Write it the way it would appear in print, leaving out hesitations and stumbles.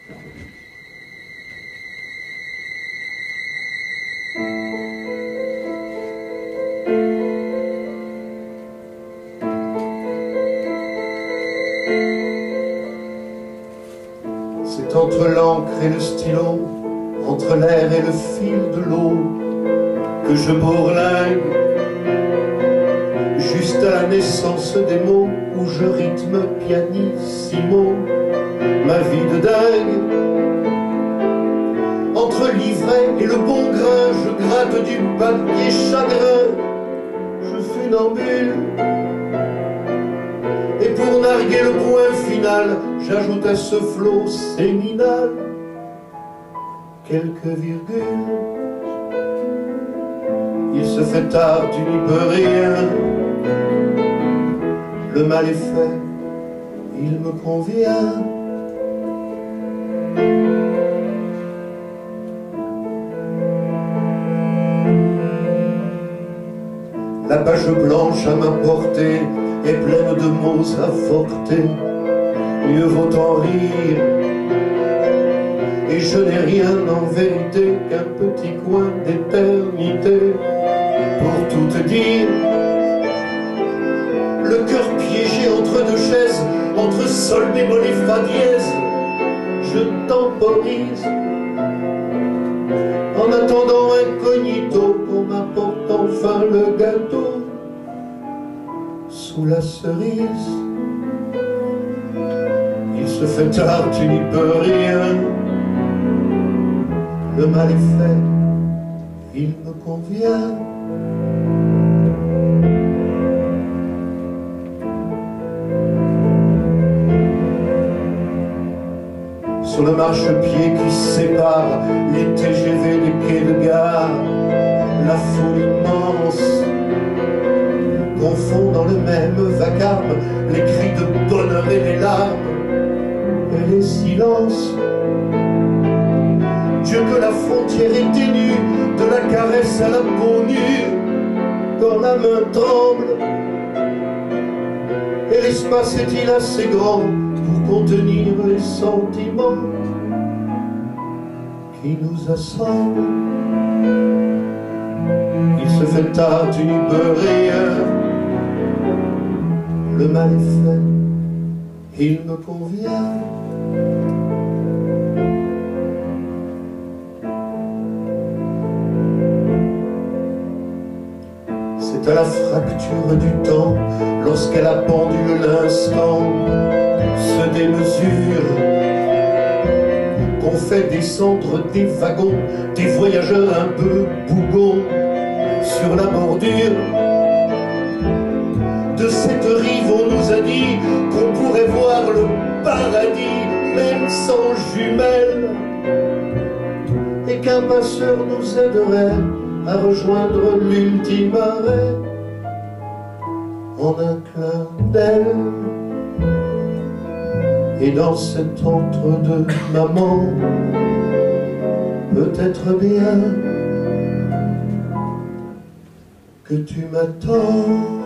C'est entre l'encre et le stylo, entre l'air et le fil de l'eau, que je bourlingue, juste à la naissance des mots, où je rythme pianissimo ma vie de dingue. Entre l'ivraie et le bon grain, je gratte du papier chagrin, je funambule. Et pour narguer le point final, j'ajoute à ce flot séminal quelques virgules. Il se fait tard, tu n'y peux rien. Le mal est fait, il me convient. La page blanche à ma portée est pleine de mots avortés. Mieux vaut en rire. Et je n'ai rien en vérité qu'un petit coin d'éternité pour tout te dire. Le cœur piégé entre deux chaises, entre sol bémol et fa dièse, je temporise en attendant incognito qu'on m'apporte enfin le gâteau sous la cerise. Il se fait tard, tu n'y peux rien. Le mal est fait, il me convient. Sur le marchepied qui sépare les TGV des quais de gare, la foule immense confond dans le même vacarme les cris de bonheur et les larmes et les silences. Dieu que la frontière est ténue, de la caresse à la peau nue, quand la main tremble. Et l'espace est-il assez grand pour contenir les sentiments qui nous assemblent? Il se fait tard, tu n'y peux rien. Le mal est fait, il me convient. C'est à la fracture du temps, lorsqu'à la pendule l'instant se démesure, qu'on fait descendre des wagons, des voyageurs un peu bougons sur la bordure. De cette rive on nous a dit qu'on pourrait voir le paradis, même sans jumelles, et qu'un passeur nous aiderait à rejoindre l'ultime arrêt en un clin d'œil. Et dans cet entre-deux, maman, peut-être bien que tu m'attends.